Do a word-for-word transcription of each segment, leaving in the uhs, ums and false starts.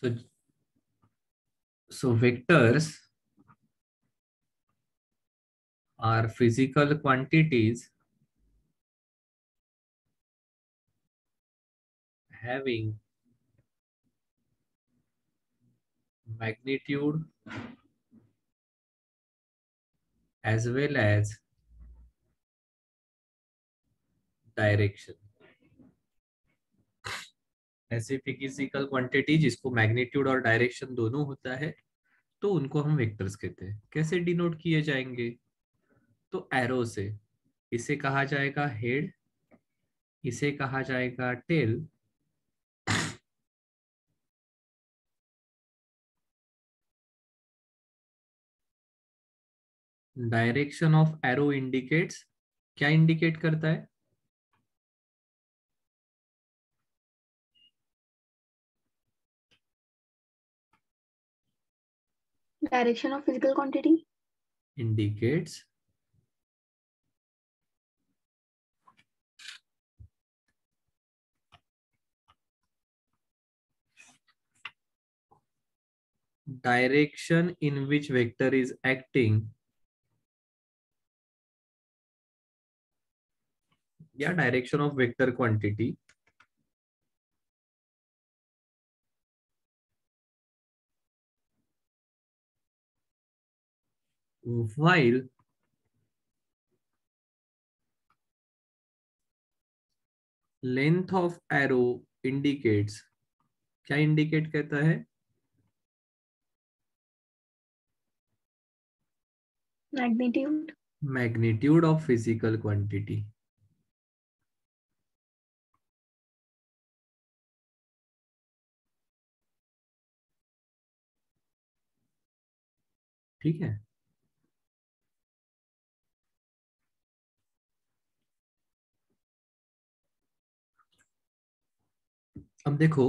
So, so vectors are physical quantities having magnitude as well as direction. ऐसे physical quantity जिसको magnitude और direction दोनों होता है, तो उनको हम वेक्टर्स कहते हैं। कैसे डिनोट किए जाएंगे? तो एरो से। इसे कहा जाएगा हेड, इसे कहा जाएगा tail, direction of arrow indicates, क्या इंडिकेट करता है? Direction of physical quantity indicates direction in which vector is acting, या direction of vector quantity while length of arrow indicates, क्या इंडिकेट कहता है? Magnitude magnitude of physical quantity. ठीक है। अब देखो,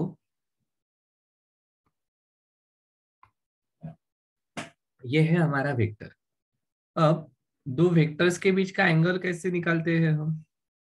ये है हमारा वेक्टर। अब दो वेक्टर्स के बीच का एंगल कैसे निकालते हैं हम?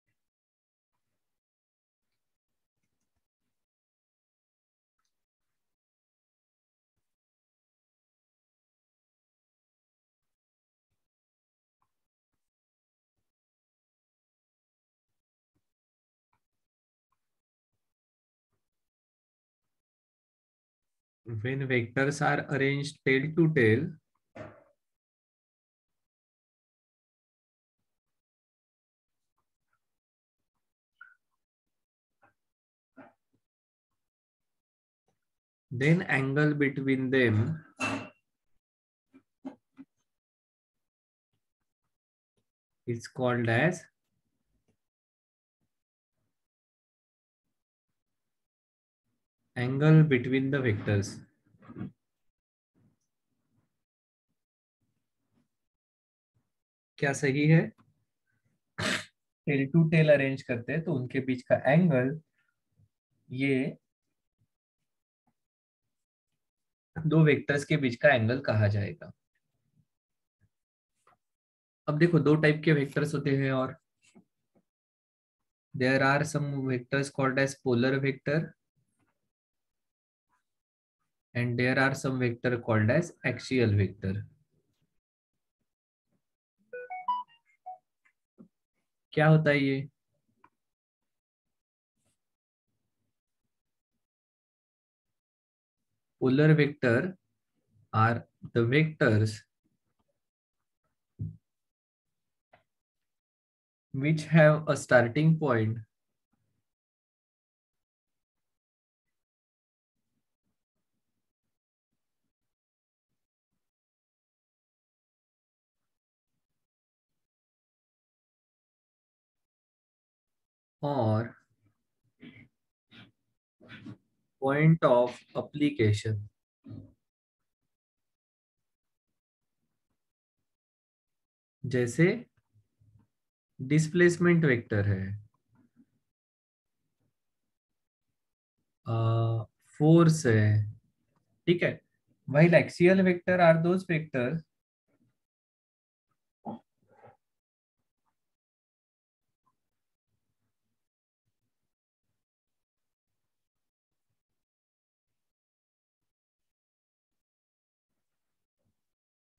When vectors are arranged tail to tail, then angle between them is called as angle between the vectors। क्या सही है? टेल टू टेल अरेंज करते हैं तो उनके बीच का एंगल, ये दो वेक्टर्स के बीच का एंगल कहा जाएगा। अब देखो, दो टाइप के वेक्टर्स होते हैं, और there are some vectors called as polar vector and there are some vector called as axial vector. क्या होता है ये? Polar vector are the vectors which have a starting point or point of application। जैसे displacement vector है, force है, ठीक है। while axial vector are those vectors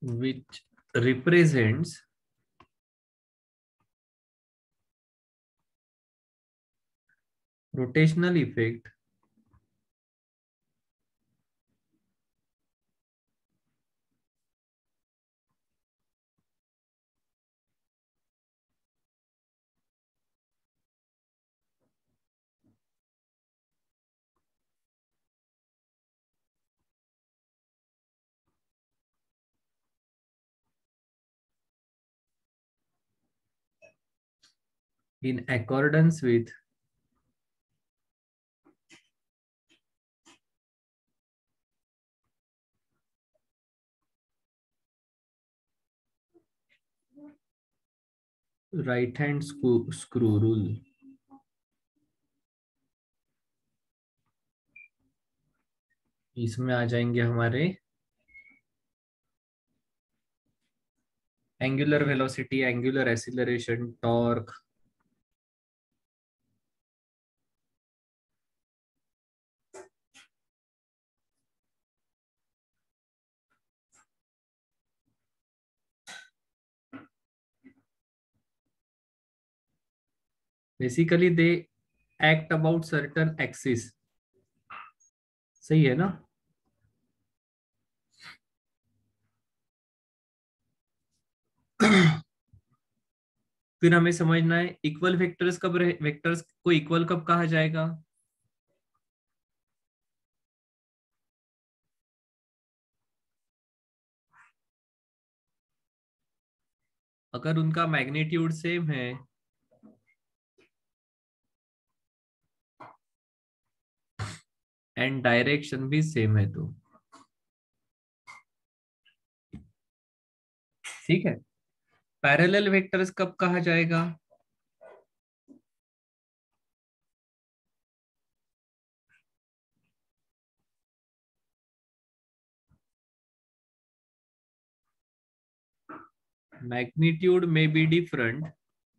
which represents rotational effect in accordance with right hand screw, screw rule. इसमें आ जाएंगे हमारे angular velocity, angular acceleration, torque, basically they act about certain axis. सही है ना? फिर हमें समझना है इक्वल वेक्टर्स कब रहे, वेक्टर्स को इक्वल कब कहा जाएगा? अगर उनका मैग्नीट्यूड सेम है एंड डायरेक्शन भी सेम है तो। ठीक है। पैरेलल वेक्टर्स कब कहा जाएगा? मैग्नीट्यूड में be different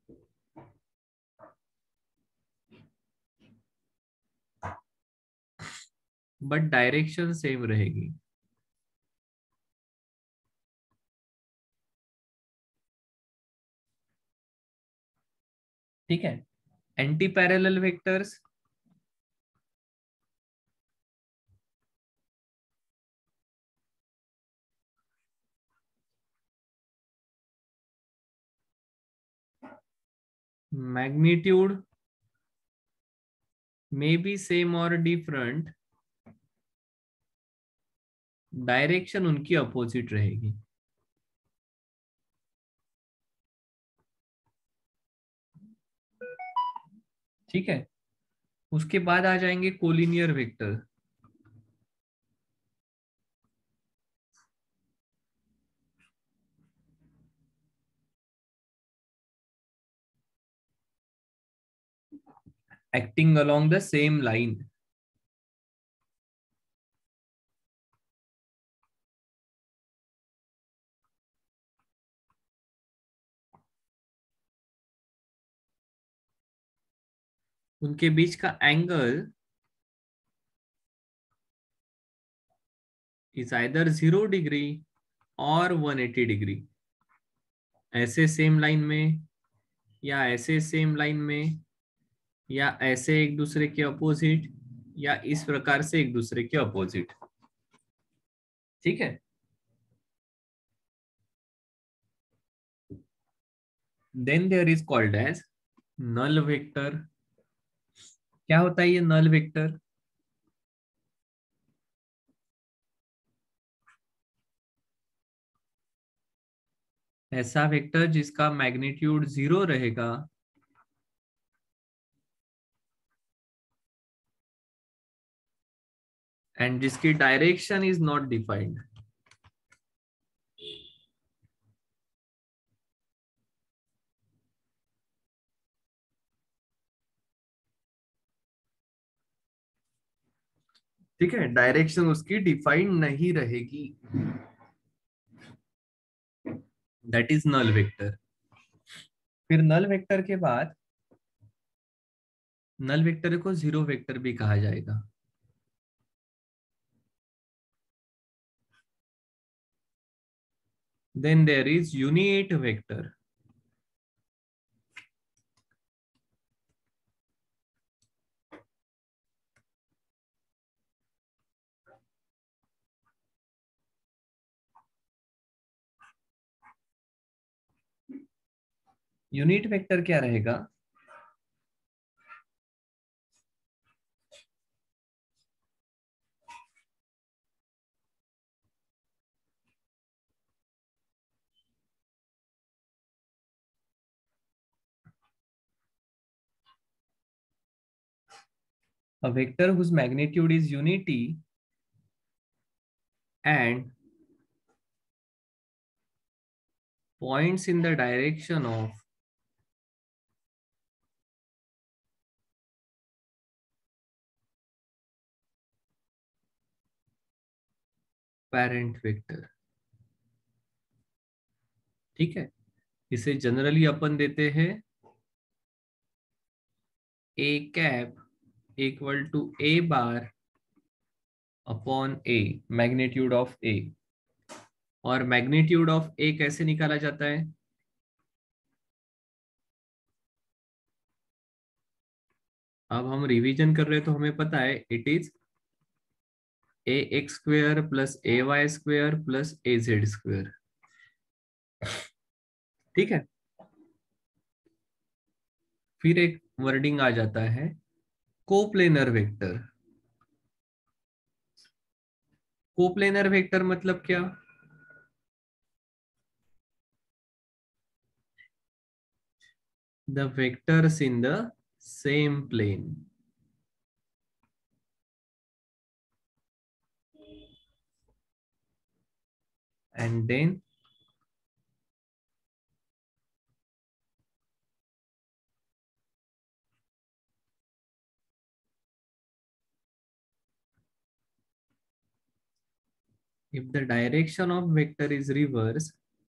but direction same रहेगी। ठीक है। एंटी पैरेलल वेक्टर्स मैग्नीट्यूड में बी सेम और डिफरेंट, डायरेक्शन उनकी अपोजिट रहेगी। ठीक है। उसके बाद आ जाएंगे collinear vector. Acting along the same line. उनके बीच का angle is either zero degree और वन एटी डिग्री। ऐसे सेम लाइन में, या ऐसे सेम लाइन में, या ऐसे एक दूसरे के अपोजिट, या इस प्रकार से एक दूसरे के अपोजिट। ठीक है। Then there is called as null vector. क्या होता है ये नल वेक्टर? ऐसा वेक्टर जिसका मैग्नीट्यूड जीरो रहेगा एंड जिसकी डायरेक्शन इज नॉट डिफाइंड। ठीक है, डायरेक्शन उसकी डिफाइंड नहीं रहेगी। That is null vector. फिर नल वेक्टर के बाद नल वेक्टर को जीरो वेक्टर भी कहा जाएगा। then there is unit vector. Unit vector क्या रहेगा? A vector whose magnitude is unity and points in the direction of parent vector. ठीक है, इसे जनरली अपन देते हैं a cap equal to a bar upon a, magnitude of a. और magnitude of a कैसे निकाला जाता है? अब हम रिवीजन कर रहे हैं तो हमें पता है it is a x square plus A y square plus A z square. ठीक है, फिर एक वर्डिंग आ जाता है कोप्लेनर वेक्टर. कोप्लेनर वेक्टर मतलब क्या? The vectors in the same plane. And then if the direction of vector is reverse,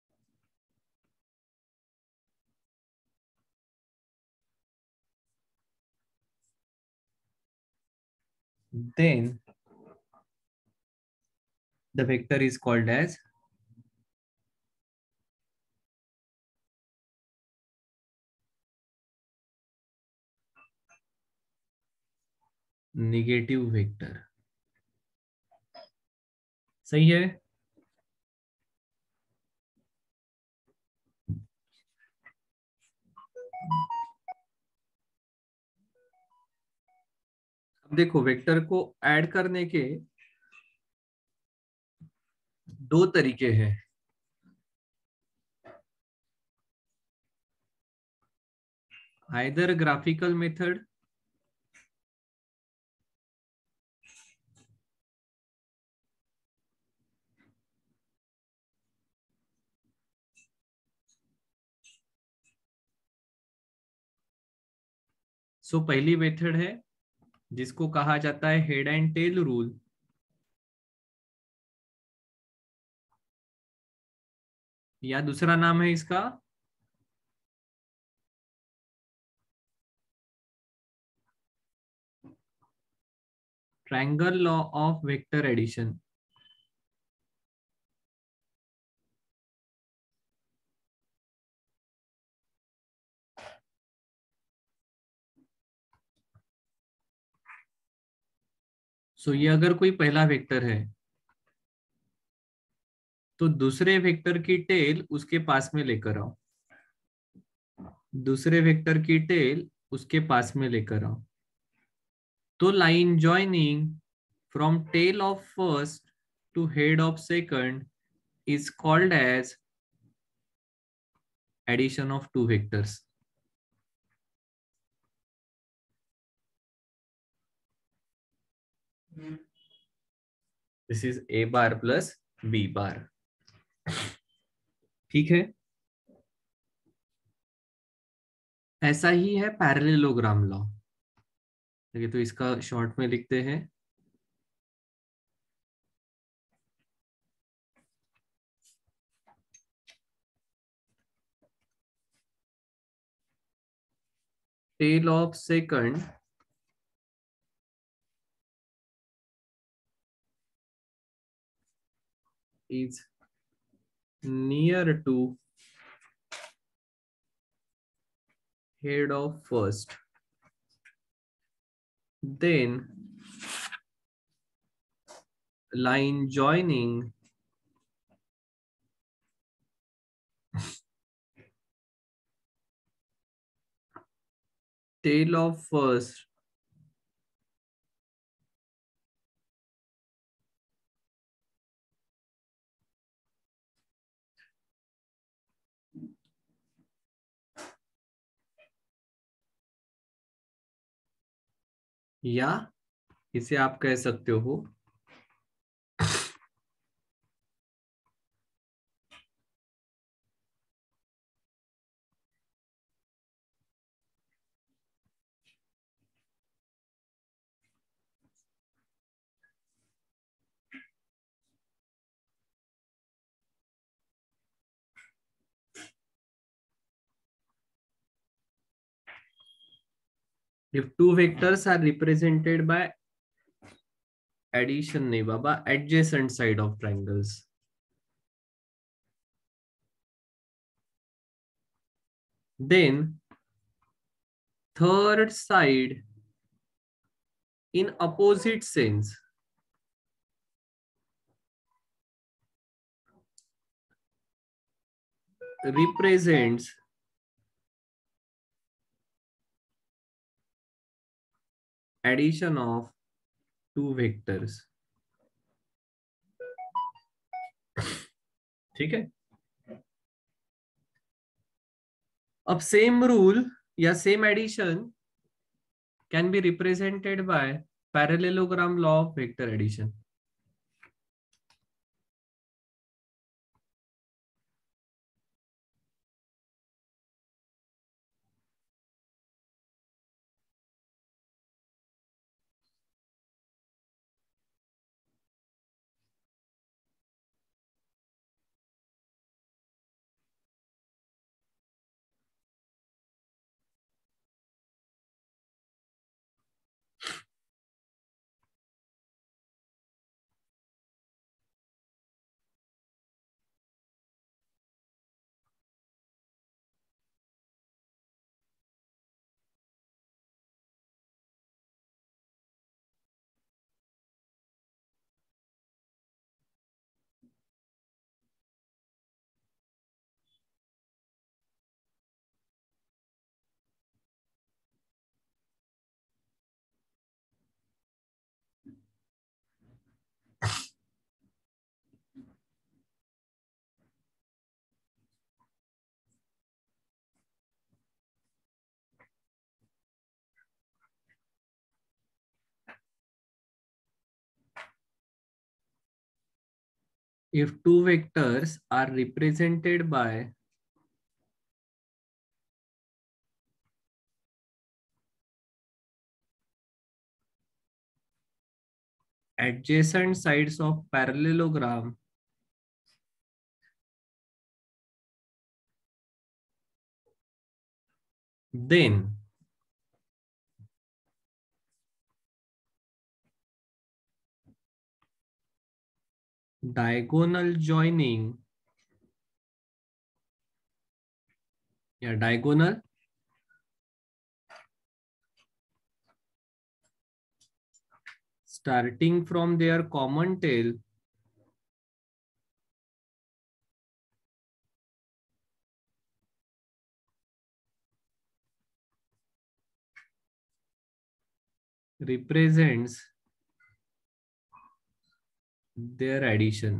then the vector is called as negative vector. सही है? अब देखो, वेक्टर को ऐड करने के दो तरीके हैं. Either graphical method so so, पहली मेथड है जिसको कहा जाता है हेड एंड टेल रूल. या दूसरा नाम है इसका triangle law of vector addition. So so, ये अगर कोई पहला वेक्टर है तो दूसरे वेक्टर की टेल उसके पास में लेकर आओ. दूसरे वेक्टर की टेल उसके पास में लेकर आओ. तो line joining from tail of first to head of second is called as addition of two vectors. This is a bar plus b bar. ठीक है, ऐसा ही है पैरेललोग्राम लॉ. देखिए, तो इसका शॉर्ट में लिखते हैं. Tail of second is near to head of first, then line joining tail of first या इसे आप कह सकते हो if two vectors are represented by addition नहीं बाबा adjacent side of triangles, then third side in opposite sense represents addition of two vectors. ठीक है, अब सेम रूल या same addition can be represented by parallelogram law of vector addition. If two vectors are represented by adjacent sides of parallelogram, then diagonal joining या diagonal starting from their common tail represents their addition.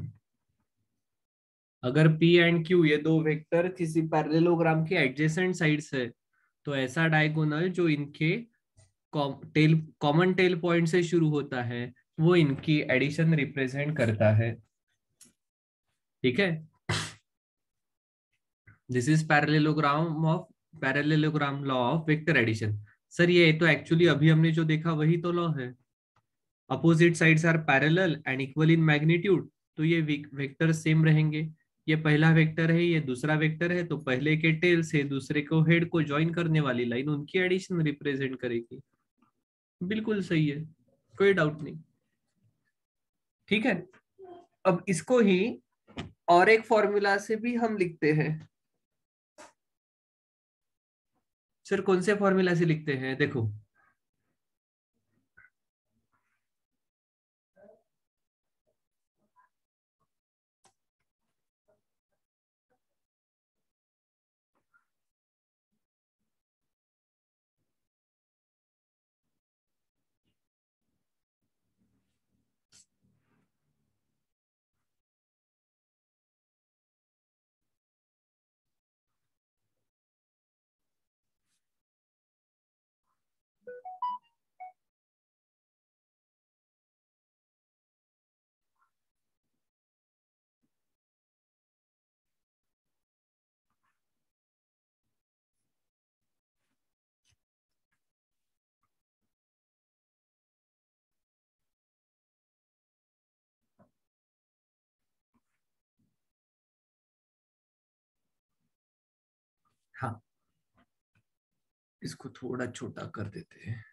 अगर P and Q ये दो vector किसी parallelogram के adjacent sides है तो ऐसा diagonal जो इनके टेल कॉमन टेल पॉइंट से शुरू होता है वो इनकी एडिशन रिप्रेजेंट करता है. ठीक है, this is parallelogram of parallelogram law of vector addition. Sir ये तो एक्चुअली अभी हमने जो देखा वही तो लॉ है. Opposite sides are parallel and equal in magnitude, तो ये वेक्टर सेम रहेंगे. ये पहला वेक्टर है, ये दूसरा वेक्टर है, तो पहले के टेल से दूसरे को हेड को ज्वाइन करने वाली लाइन उनकी एडिशन रिप्रेजेंट करेगी. बिल्कुल सही है, कोई डाउट नहीं. ठीक है, अब इसको ही और एक फॉर्मूला से भी हम लिखते हैं। सर कौन से फॉर्मूला से लिखते हैं? देखो, हाँ, इसको थोड़ा छोटा कर देते हैं।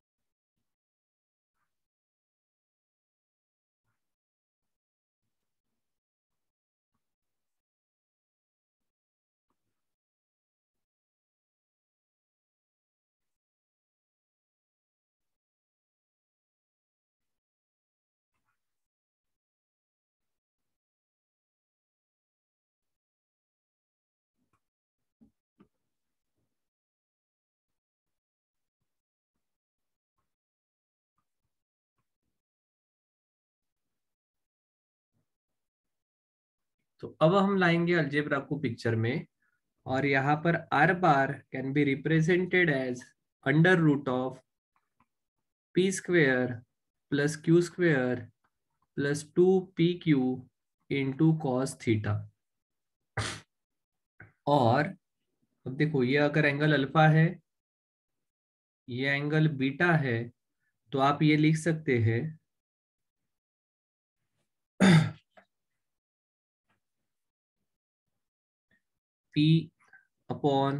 तो अब हम लाएंगे अलजेब्रा को पिक्चर में, और यहाँ पर r bar can be represented as under root of p square plus q square plus two p q into cos theta. और अब देखो, ये अगर एंगल अल्फा है, ये एंगल बीटा है, तो आप ये लिख सकते हैं p upon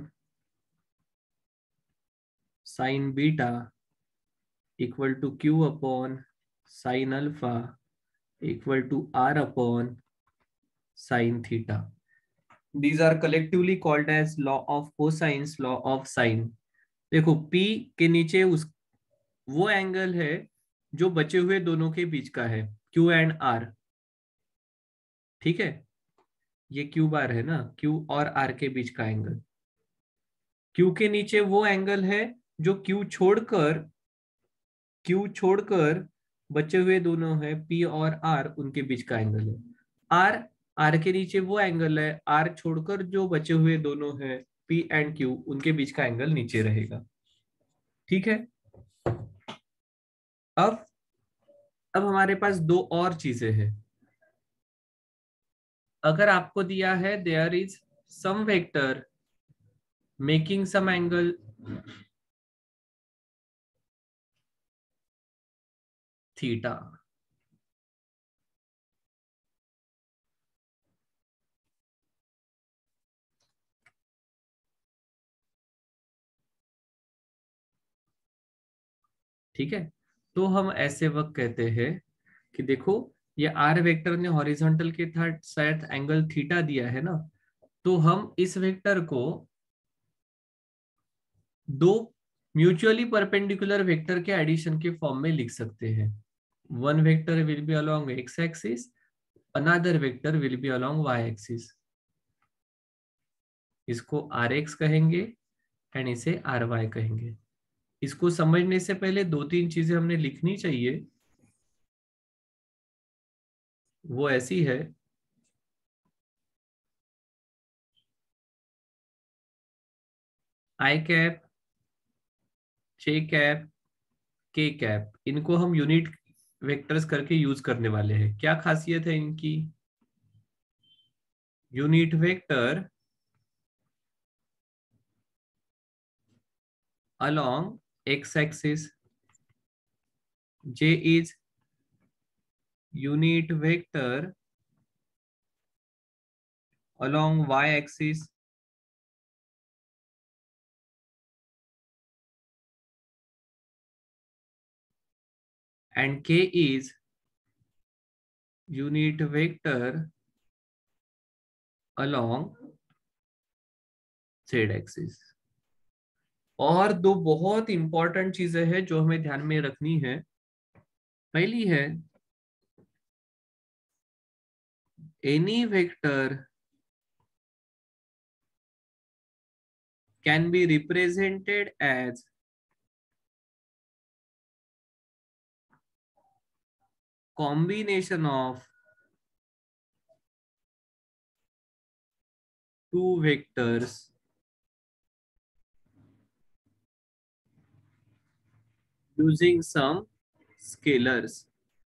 sine beta equal to q upon sine alpha equal to r upon sine theta. These are collectively called as law of cosines, law of sine। देखो, P के नीचे उस वो एंगल है जो बचे हुए दोनों के बीच का है, Q एंड R। ठीक है, ये Q बार है ना, Q और R के बीच का एंगल। Q के नीचे वो एंगल है जो Q छोड़कर Q छोड़कर बचे हुए दोनों है P और R, उनके बीच का एंगल है। R R के नीचे वो एंगल है, R छोड़कर जो बचे हुए दोनों है P एंड Q, उनके बीच का एंगल नीचे रहेगा। ठीक है। अब अब हमारे पास दो और चीजें हैं। अगर आपको दिया है there is some vector making some angle theta, ठीक है, तो हम ऐसे वक्त कहते हैं कि देखो, ये आर वेक्टर ने हॉरिजॉन्टल के साथ एंगल थीटा दिया है ना, तो हम इस वेक्टर को दो म्यूचुअली परपेंडिकुलर वेक्टर के एडिशन के फॉर्म में लिख सकते हैं। One vector will be along x axis, another vector will be along y axis. इसको आर एक्स कहेंगे एंड इसे आर वाई कहेंगे। इसको समझने से पहले दो तीन चीजें हमने लिखनी चाहिए। वो ऐसी है, i cap, j cap, k cap, इनको हम यूनिट वेक्टर्स करके यूज करने वाले हैं। क्या खासियत है इनकी? Unit vector along x axis, j is unit vector along y axis, and k is unit vector along z axis. और दो बहुत इंपॉर्टेंट चीजें हैं जो हमें ध्यान में रखनी है। पहली है any vector can be represented as combination of two vectors using some scalars।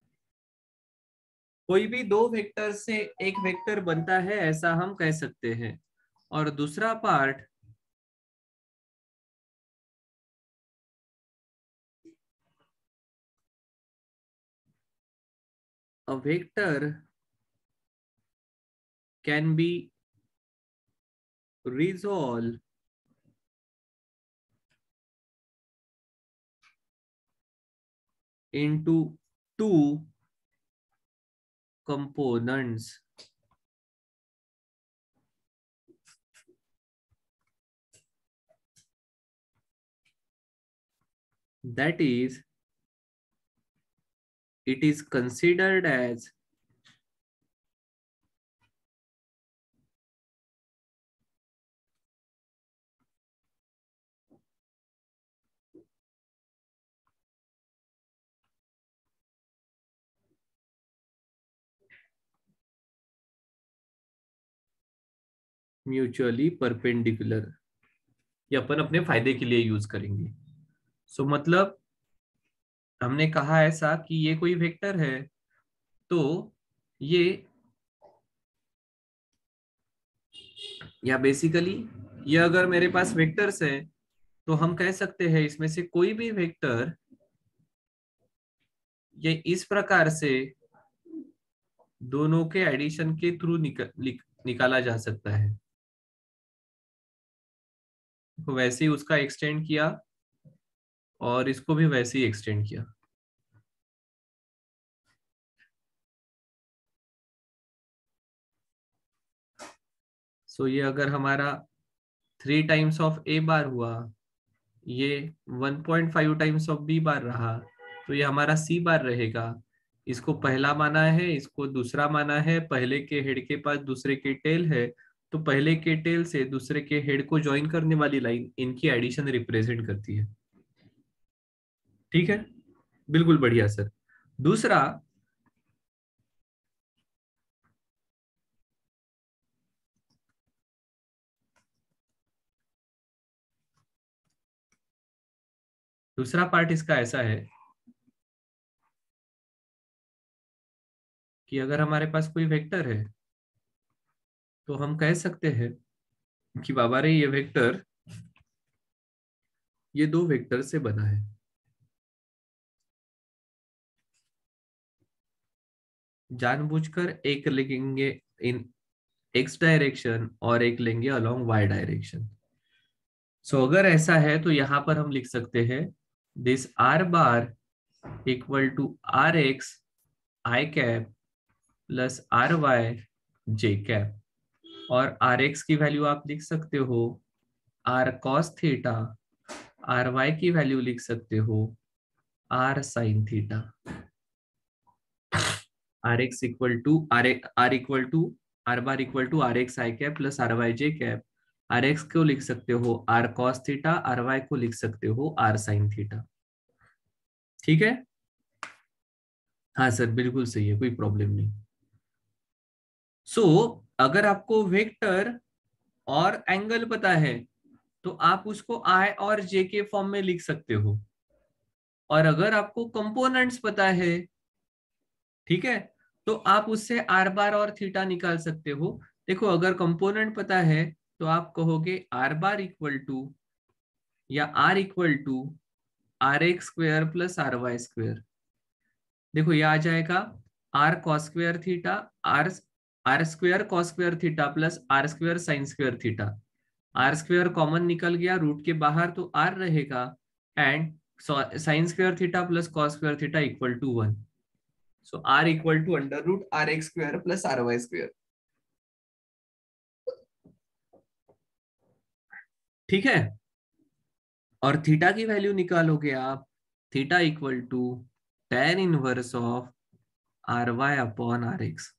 कोई भी दो वेक्टर से एक वेक्टर बनता है ऐसा हम कह सकते हैं। और दूसरा part a vector can be resolved into two components। That is, it is considered as mutually perpendicular. ये अपन अपने फायदे के लिए यूज करेंगे। सो so, मतलब हमने कहा ऐसा कि ये कोई वेक्टर है तो ये या बेसिकली ये अगर मेरे पास वेक्टर्स है तो हम कह सकते हैं इसमें से कोई भी वेक्टर ये इस प्रकार से दोनों के एडिशन के थ्रू निकल, निकाला जा सकता है। तो वैसे ही उसका एक्सटेंड किया और इसको भी वैसे ही एक्सटेंड किया। सो so, ये अगर हमारा three times of a bar हुआ, ये one point five times of B bar रहा, तो ये हमारा सी बार रहेगा। इसको पहला माना है, इसको दूसरा माना है। पहले के हेड के पास दूसरे के टेल है, तो पहले के टेल से दूसरे के हेड को ज्वाइन करने वाली लाइन इनकी एडिशन रिप्रेजेंट करती है। ठीक है, बिल्कुल बढ़िया सर। दूसरा, दूसरा पार्ट इसका ऐसा है कि अगर हमारे पास कोई वेक्टर है तो हम कह सकते हैं कि बाबा रे ये वेक्टर ये दो वेक्टर से बना है। जानबूझकर एक लेंगे इन एक्स डायरेक्शन और एक लेंगे अलोंग वाई डायरेक्शन। सो अगर ऐसा है तो यहां पर हम लिख सकते हैं this r bar equal to r x I cap plus are y J cap. और आर एक्स की वैल्यू आप लिख सकते हो r cos theta, r y की वैल्यू लिख सकते हो r sine theta. R x equal to r r equal to r bar equal to r x I cap plus are y J cap. R x को लिख सकते हो r cos theta, r y को लिख सकते हो r sine theta. ठीक है, हाँ सर बिल्कुल सही है, कोई प्रॉब्लम नहीं। सो so, अगर आपको वेक्टर और एंगल पता है तो आप उसको आई और जे के फॉर्म में लिख सकते हो। और अगर आपको कंपोनेंट्स पता है, ठीक है, तो आप उससे आर बार और थीटा निकाल सकते हो। देखो अगर कंपोनेंट पता है तो आप कहोगे आर बार इक्वल टू या r equal to r x square plus are y square. देखो ये आ जाएगा r cos square theta, r r square cos square theta plus r square sine square theta. R square common निकल गया root के बाहर तो आर रहेगा, and sine square theta plus cos square theta equal to one. So r equal to under root r x square plus are y square. ठीक है। और theta की वैल्यू निकालोगे आप, theta equal to tan inverse of r Y upon r x.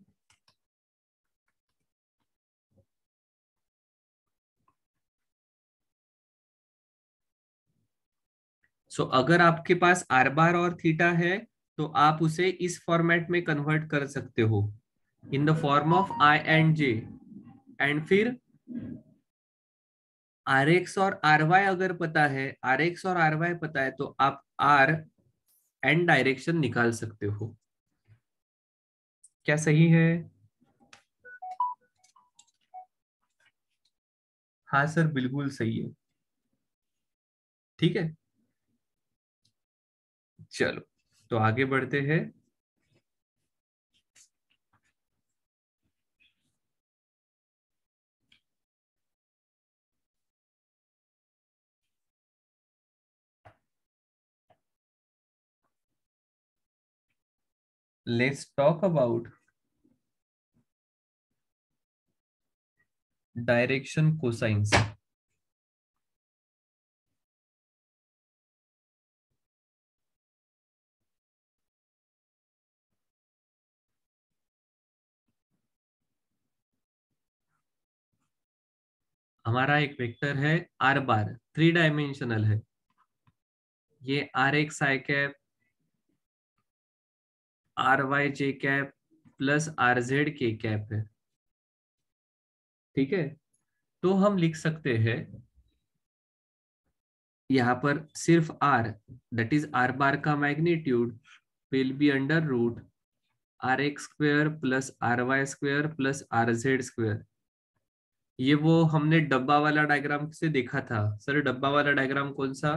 So अगर आपके पास are बार और theta है तो आप उसे इस फॉर्मेट में कन्वर्ट कर सकते हो, in the form of i and j, and फिर आर एक्स और आर वाई अगर पता है, आर एक्स और आर वाई पता है, तो आप आर एंड डायरेक्शन निकाल सकते हो। क्या सही है? हाँ सर, बिल्कुल सही है। ठीक है, चलो तो आगे बढ़ते हैं। Let's talk about direction cosines. हमारा एक वेक्टर है आर बार, थ्री डायमेंशनल है। ये r x I cap, r y J cap plus are z के कैप है। ठीक है, तो हम लिख सकते हैं यहाँ पर सिर्फ r, that is r bar का magnitude will be under root r x square plus are y square plus are z square. ये वो हमने डब्बा वाला डायग्राम से देखा था। सर डब्बा वाला डायग्राम कौन सा?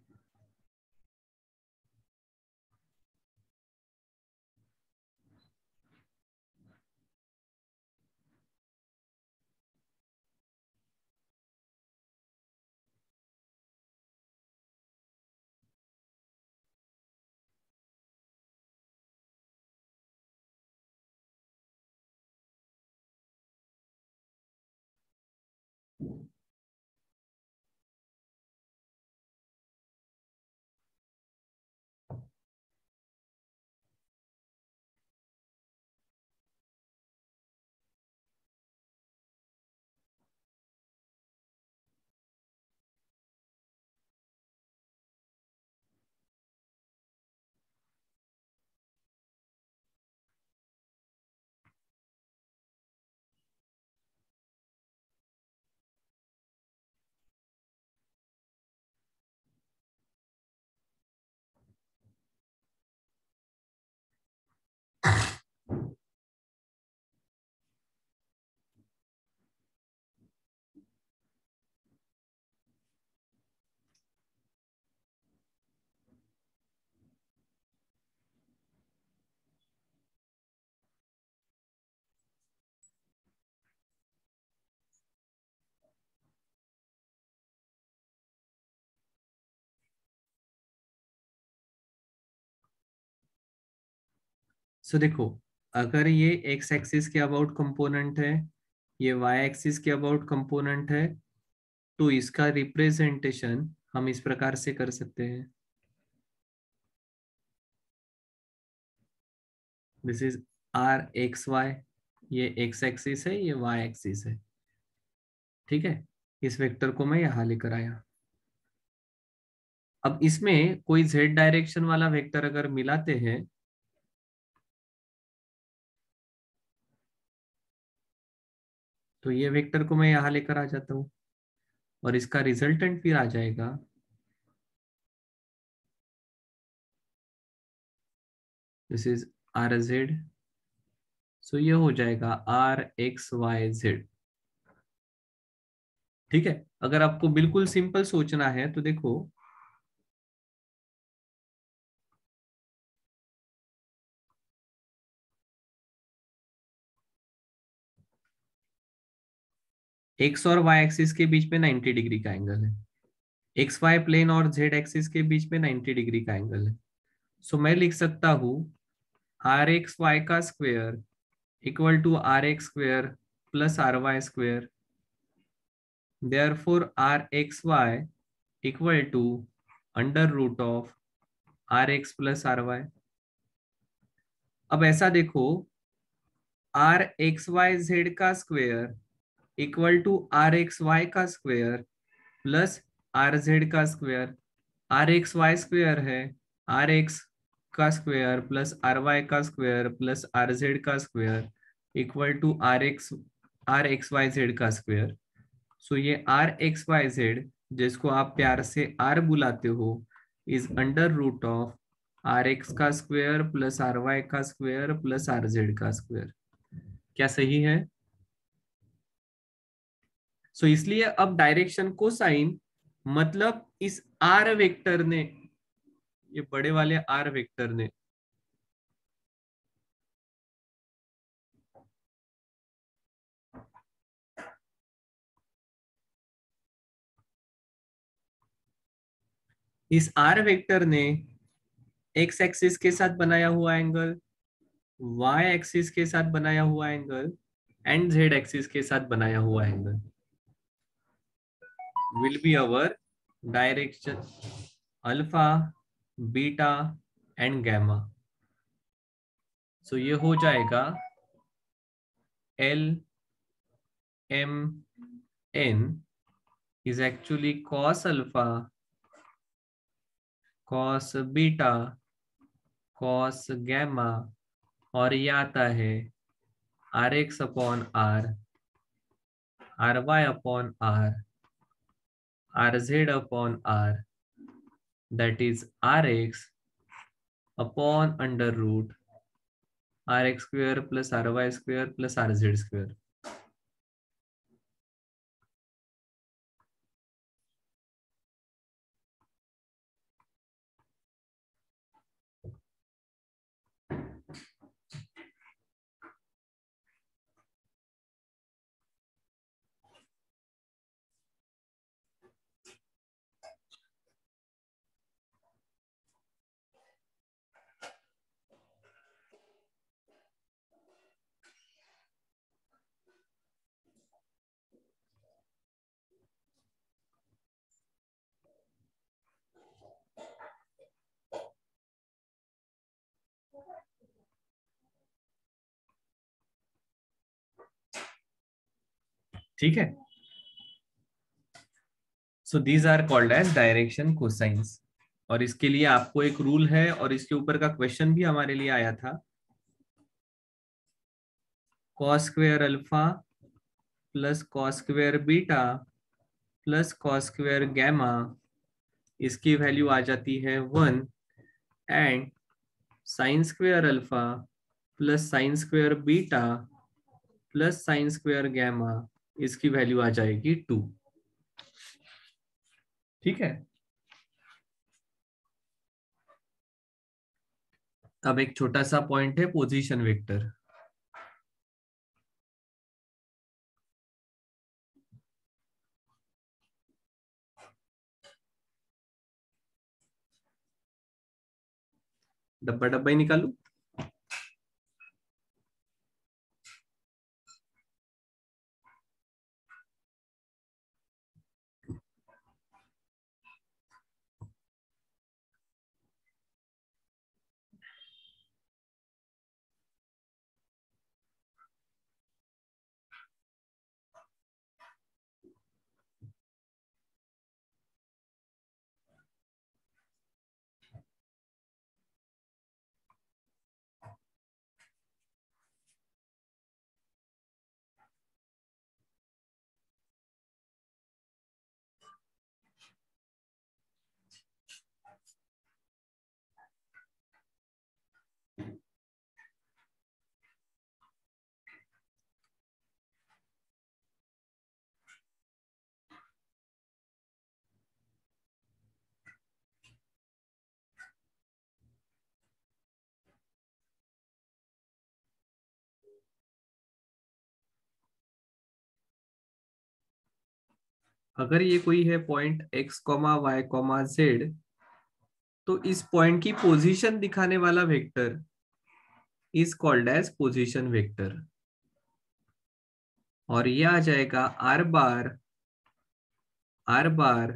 सो देखो, अगर ये एक्स एक्सिस के अबाउट कंपोनेंट है, ये वाई एक्सिस के अबाउट कंपोनेंट है, तो इसका रिप्रेजेंटेशन हम इस प्रकार से कर सकते हैं। This is r x y, ये एक्स एक्सिस है, ये वाई एक्सिस है। ठीक है, इस वेक्टर को मैं यहां लेकर आया। अब इसमें कोई जेड डायरेक्शन वाला वेक्टर अगर मिलाते हैं, तो ये वेक्टर को मैं यहां लेकर आ जाता हूं और इसका रिजल्टेंट फिर आ जाएगा this is r z. So ये हो जाएगा आर एक्स वाई जेड। ठीक है, अगर आपको बिल्कुल सिंपल सोचना है तो देखो, एक्स और वाई एक्सिस के बीच में नाइंटी डिग्री का एंगल है, एक्स वाई प्लेन और जेड एक्सिस के बीच में नाइंटी डिग्री का एंगल है। सो मैं लिख सकता हूं आर एक्स वाई का square equal to r x square plus are y square. Therefore r x y equal to under root of are x plus are y. अब ऐसा देखो, आर एक्स वाई जेड का square equal to r x y का square plus are Z का square. R x y square है are x का square plus R Y का square plus are Z का square equal to r x r x y z का square. So ये r x y Z, जिसको आप प्यार से आर बुलाते हो, is under root of are x का स्क्वेयर प्लस आर वाई का स्क्वेयर प्लस आर जेड का स्क्वेयर। क्या सही है? सो so, इसलिए अब डायरेक्शन को साइन, मतलब इस आर वेक्टर ने, ये बड़े वाले आर वेक्टर ने इस आर वेक्टर ने एक्स एक्सिस के साथ बनाया हुआ एंगल, वाई एक्सिस के साथ बनाया हुआ एंगल एंड जेड एक्सिस के साथ बनाया हुआ angle will be our direction alpha, beta and gamma. So ये हो जाएगा L M N is actually cos alpha, cos beta, cos gamma, और ये आता है are X upon R, R Y upon R, R Z upon R, that is rx upon under root rx square plus ry square plus rz square। ठीक है। So these are called as direction cosines. और इसके लिए आपको एक rule है, और इसके ऊपर का क्वेश्चन भी हमारे लिए आया था। Cos square alpha plus cos square beta plus cos square gamma, इसकी वैल्यू आ जाती है one, and sine square alpha plus sine square beta plus sine square gamma, इसकी वैल्यू आ जाएगी टू। ठीक है। अब एक छोटा सा पॉइंट है पोजीशन वेक्टर। डब्बा डब्बा ही निकालू। अगर ये कोई है point X comma Y comma Z, तो इस पॉइंट की पोजीशन दिखाने वाला vector is called as position vector. और ये आ जाएगा R bar R bar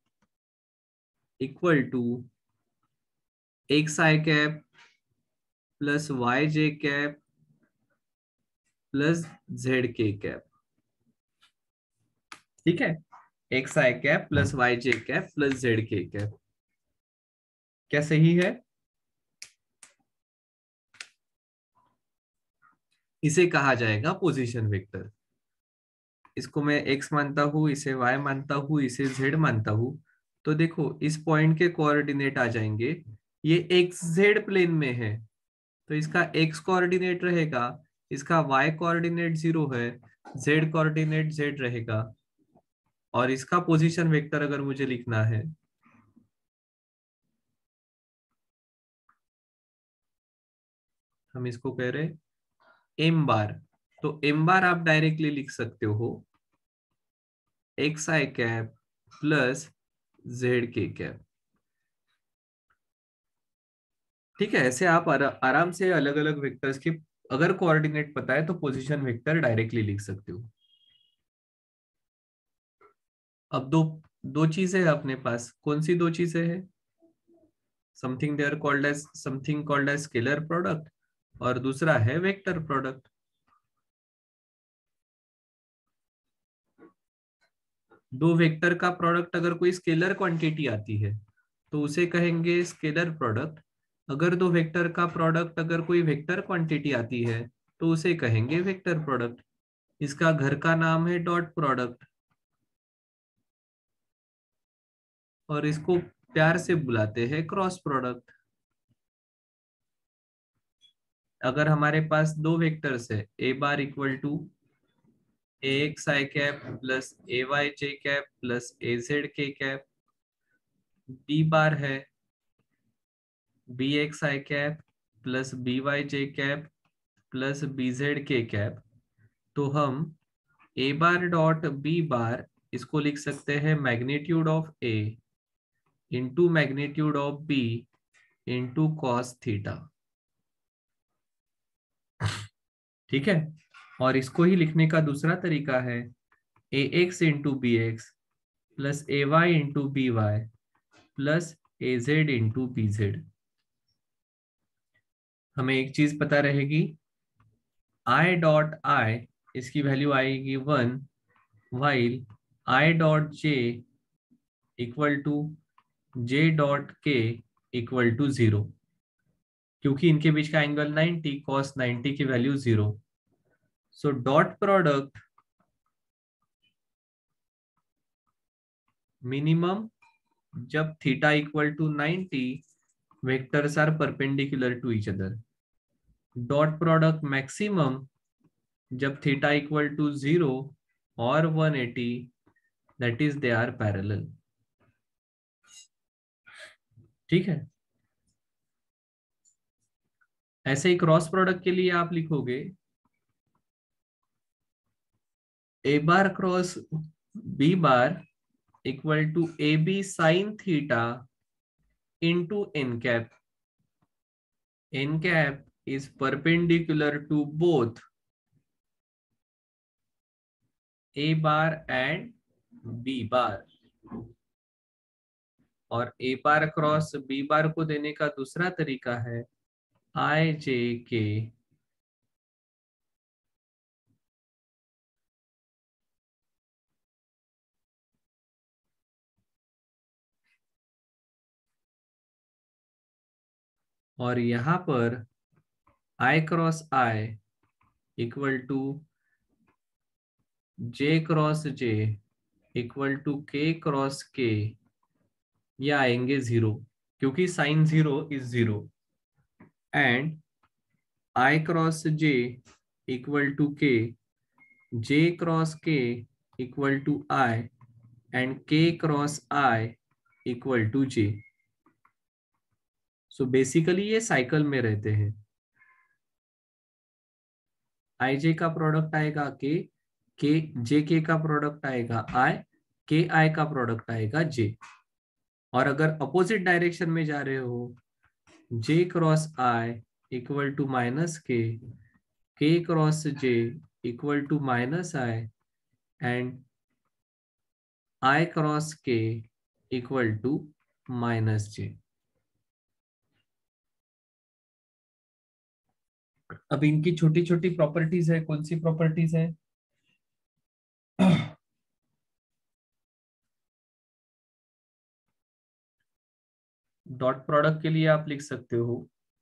equal to X I cap plus Y J cap plus Z के कैप। ठीक है, एक्स आई कैप प्लस वाई जे कैप प्लस जेड के कैप। क्या सही है? इसे कहा जाएगा पोजीशन वेक्टर। इसको मैं x मानता हूं, इसे y मानता हूं, इसे z मानता हूं। तो देखो इस पॉइंट के कोऑर्डिनेट आ जाएंगे, ये एक्स जेड प्लेन में है तो इसका x कोऑर्डिनेट रहेगा, इसका y कोऑर्डिनेट जीरो है, z कोऑर्डिनेट z रहेगा। और इसका पोजीशन वेक्टर अगर मुझे लिखना है, हम इसको कह रहे एम बार, तो एम बार आप डायरेक्टली लिख सकते हो एक्स आई कैप प्लस जेड के कैप। ठीक है, ऐसे आप आरा, आराम से अलग अलग वेक्टर्स के अगर कोऑर्डिनेट पता है तो पोजीशन वेक्टर डायरेक्टली लिख सकते हो। अब दो दो चीजें है अपने पास, कौन सी दो चीजें हैं? Something they are called as something called as scalar product और दूसरा है वेक्टर प्रोडक्ट। दो वेक्टर का प्रोडक्ट अगर कोई स्केलर क्वांटिटी आती है तो उसे कहेंगे स्केलर प्रोडक्ट। अगर दो वेक्टर का प्रोडक्ट अगर कोई वेक्टर क्वांटिटी आती है तो उसे कहेंगे वेक्टर प्रोडक्ट। इसका घर का नाम है डॉट प्रोडक्ट और इसको प्यार से बुलाते हैं क्रॉस प्रोडक्ट। अगर हमारे पास दो वेक्टर्स है A bar equal to A X I cap plus A Y J cap plus A Z के कैप, बी बार है बी एक्स आई कैप प्लस बी वाई जे कैप प्लस बी जेड के cap, तो हम ए bar dot B बार इसको लिख सकते हैं magnitude of A into magnitude of B into cos theta. ठीक है, और इसको ही लिखने का दूसरा तरीका है A X into B X plus A Y into B Y plus A Z into B Z. हमें एक चीज पता रहेगी, आई डॉट आई इसकी वैल्यू आएगी one, while I dot J equal to J dot K equal to zero, क्योंकि इनके बीच का एंगल नाइंटी, कॉस नाइंटी की वैल्यू zero. So dot product minimum जब theta equal to ninety vectors are perpendicular to each other, dot product maximum जब theta equal to zero और one eighty, that is they are parallel. ठीक है, ऐसे ही cross product के लिए आप लिखोगे A bar cross B bar equal to A B sine theta into N cap. N cap is perpendicular to both A bar and B bar. और A bar cross B बार को देने का दूसरा तरीका है आई जे के और यहां पर I cross I equal to J cross J equal to K cross K, ये आएंगे जीरो क्योंकि sine zero is zero. And I cross J equal to K, J cross K equal to I and K cross I equal to J. So basically ये cycle में रहते हैं। आई जे का product आएगा के, के जे के का प्रोडक्ट आएगा आई, के आई का प्रोडक्ट आएगा जे। और अगर अपोजिट डायरेक्शन में जा रहे हो, J cross I equal to minus K, K cross J equal to minus I and I cross K equal to minus J. अब इनकी छोटी छोटी प्रॉपर्टीज है, कौन सी प्रॉपर्टीज है? डॉट प्रोडक्ट के लिए आप लिख सकते हो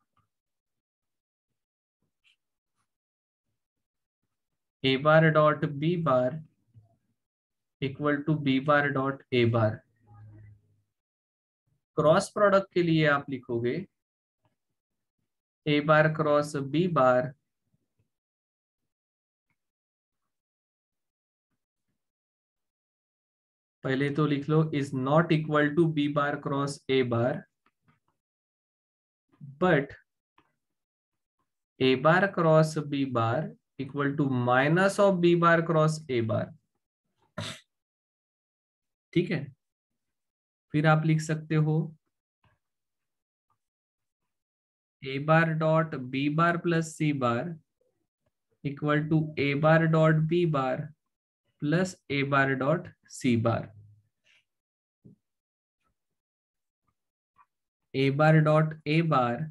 A bar dot B bar equal to B bar dot A bar. Cross product के लिए आप लिखोगे ए बार क्रॉस बी बार पहले तो लिख लो is not equal to B bar cross A bar, but A bar cross B bar equal to minus of B bar cross A bar. ठीक है, फिर आप लिख सकते हो A bar dot B bar plus C bar equal to A bar dot B bar plus A bar dot C bar. A bar dot A bar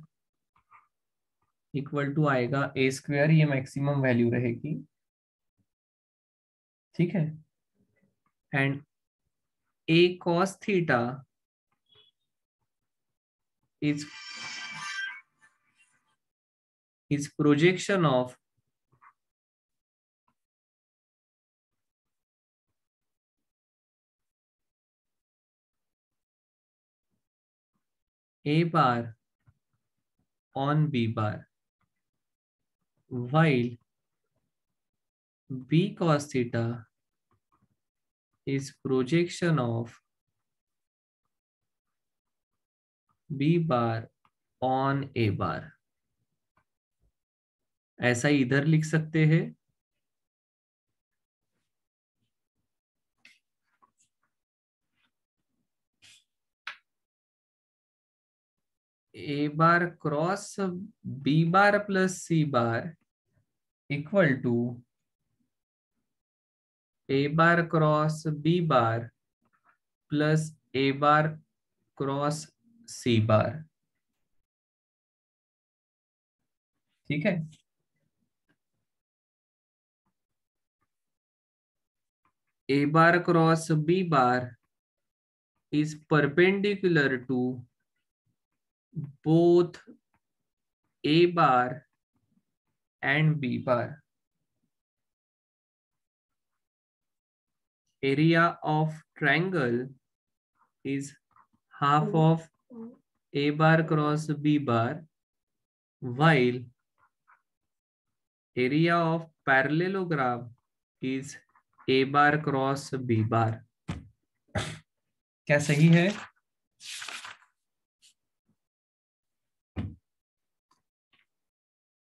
equal to आएगा A square, ये maximum value रहेगी। ठीक है, and A cos theta is is projection of a bar on b bar, while b cos theta is projection of b bar on a bar। ऐसा इधर लिख सकते हैं A bar cross B bar plus C bar equal to A bar cross B bar plus A bar cross C bar. ठीक है, A bar cross B bar is perpendicular to both a bar and b bar. Area of triangle is half of a bar cross b bar, while area of parallelogram is a bar cross b bar। क्या सही है?